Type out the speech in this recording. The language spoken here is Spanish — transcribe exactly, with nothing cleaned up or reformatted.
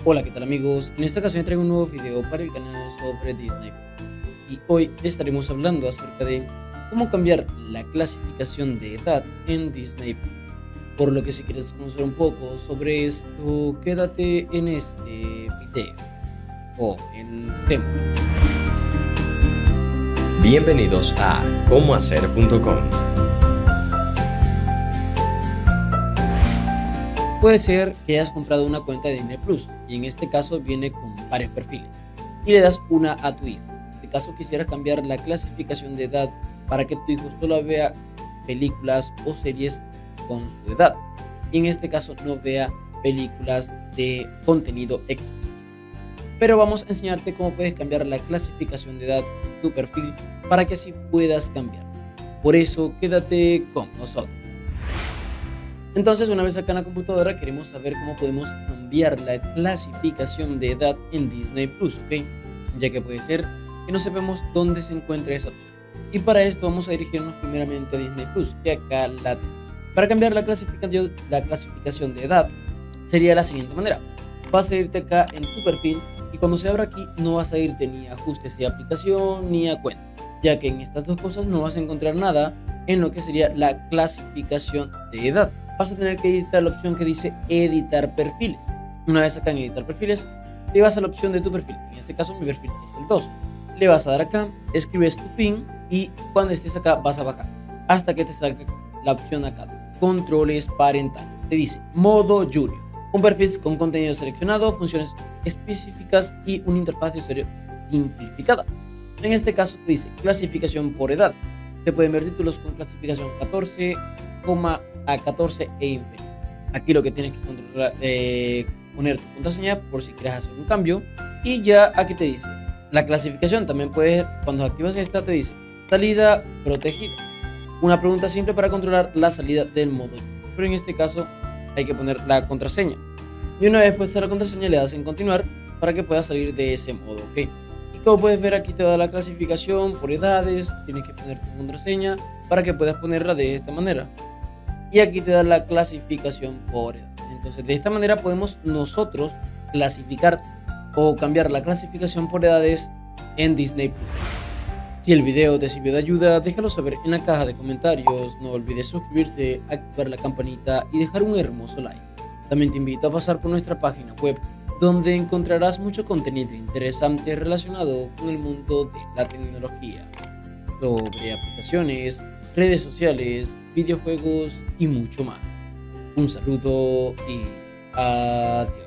Hola, ¿qué tal amigos? En esta ocasión traigo un nuevo video para el canal sobre Disney y hoy estaremos hablando acerca de cómo cambiar la clasificación de edad en Disney. Por lo que si quieres conocer un poco sobre esto, quédate en este video. Comencemos. Bienvenidos a cómo hacer punto com. Puede ser que hayas comprado una cuenta de Disney Plus y en este caso viene con varios perfiles y le das una a tu hijo. En este caso quisieras cambiar la clasificación de edad para que tu hijo solo vea películas o series con su edad y en este caso no vea películas de contenido explícito. Pero vamos a enseñarte cómo puedes cambiar la clasificación de edad de tu perfil para que así puedas cambiar. Por eso quédate con nosotros. Entonces, una vez acá en la computadora, queremos saber cómo podemos cambiar la clasificación de edad en Disney Plus, ¿ok? Ya que puede ser que no sepamos dónde se encuentra esa opción. Y para esto vamos a dirigirnos primeramente a Disney Plus, que acá la tenemos. Para cambiar la clasificación, la clasificación de edad sería de la siguiente manera. Vas a irte acá en tu perfil y cuando se abra aquí no vas a irte ni a ajustes de aplicación ni a cuenta, ya que en estas dos cosas no vas a encontrar nada en lo que sería la clasificación de edad. Vas a tener que ir a la opción que dice editar perfiles. Una vez acá en editar perfiles, te vas a la opción de tu perfil. En este caso mi perfil es el dos. Le vas a dar acá, escribes tu PIN y cuando estés acá vas a bajar hasta que te salga la opción acá, controles parental. Te dice modo junior, un perfil con contenido seleccionado, funciones específicas y una interfaz de usuario simplificada. En este caso te dice clasificación por edad. Te pueden ver títulos con clasificación catorce, a catorce e inferior. Aquí lo que tienes que controlar, eh, poner tu contraseña por si quieres hacer un cambio. Y ya aquí te dice la clasificación. También puedes, cuando activas esta, te dice salida protegida. Una pregunta simple para controlar la salida del modo. Pero en este caso hay que poner la contraseña. Y una vez puesta la contraseña le das en continuar para que puedas salir de ese modo, ¿ok? Y como puedes ver aquí te da la clasificación por edades. Tienes que poner tu contraseña para que puedas ponerla de esta manera. Y aquí te da la clasificación por edad. Entonces de esta manera podemos nosotros clasificar o cambiar la clasificación por edades en Disney Plus. Si el video te sirvió de ayuda, déjalo saber en la caja de comentarios. No olvides suscribirte, activar la campanita y dejar un hermoso like. También te invito a pasar por nuestra página web, donde encontrarás mucho contenido interesante relacionado con el mundo de la tecnología, sobre aplicaciones, redes sociales, videojuegos y mucho más. Un saludo y adiós.